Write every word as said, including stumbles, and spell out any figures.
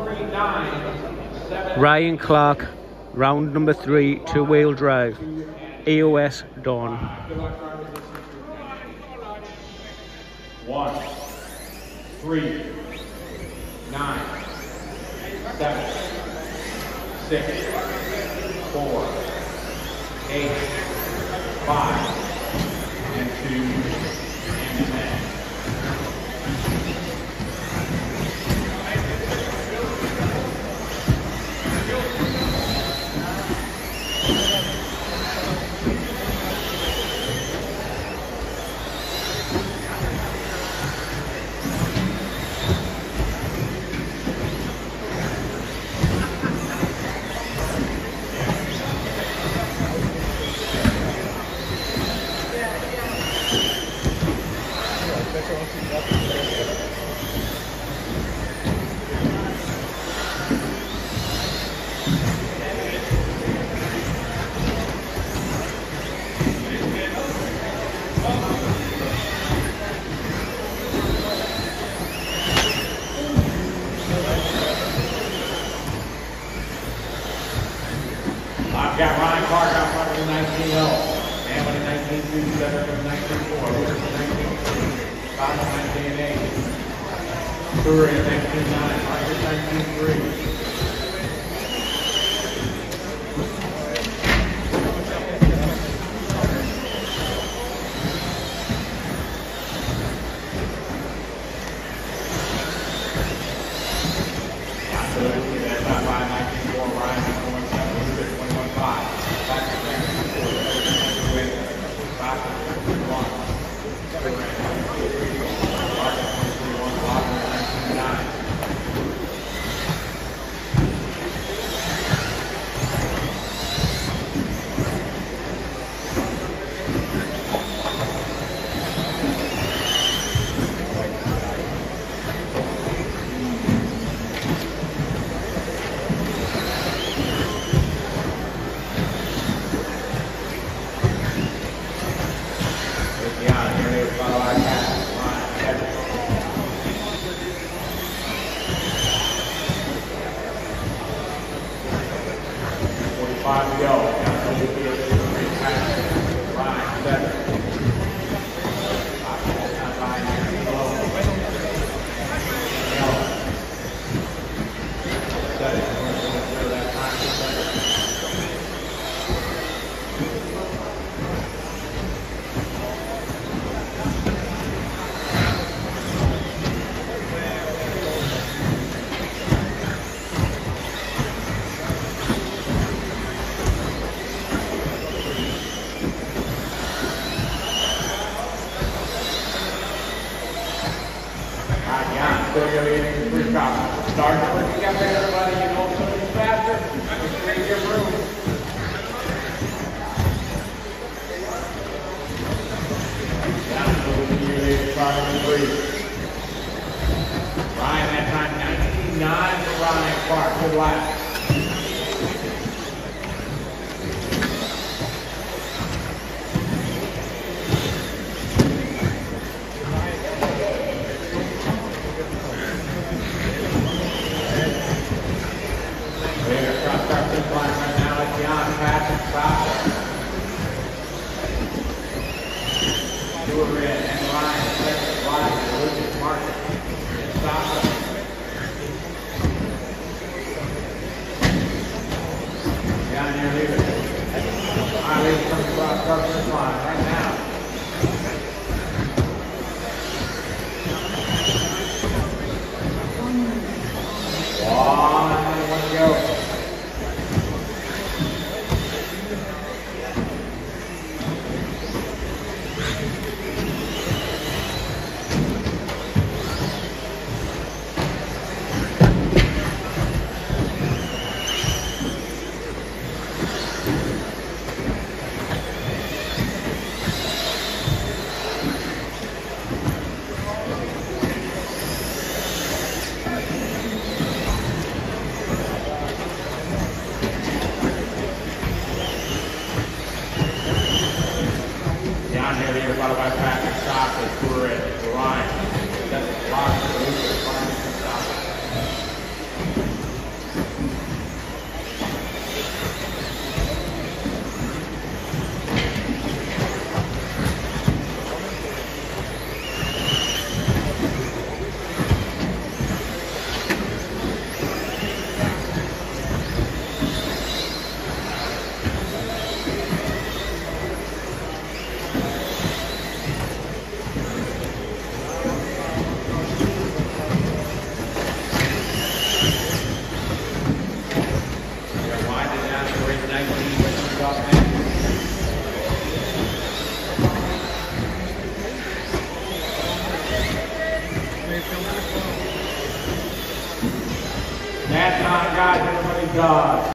Ryan Clarke, round number three, two-wheel drive, E O S Dawn. One, three, nine, seven, six, four, eight, five, and two, and ten. I've got Ryan Clarke out front with nineteen oh, Amity nineteen two, Cedric with nineteen four, Lucas with nineteen three, Scott with nineteen eight, Tour at nineteen nine, Marcus nineteen three. Five to go. Ryan, seven. Start working up there, everybody. You know something's faster. Just create your room. Down to the year five and three. Ryan, that time nineteen nine for Ryan Clarke. Good lap. Red and Ryan, second, Ryan, Lucas, Marcus, and Sasha. Down here, leave it. I leave it from the cross cover line right now. One, one to go. That's not guys, everybody dodge.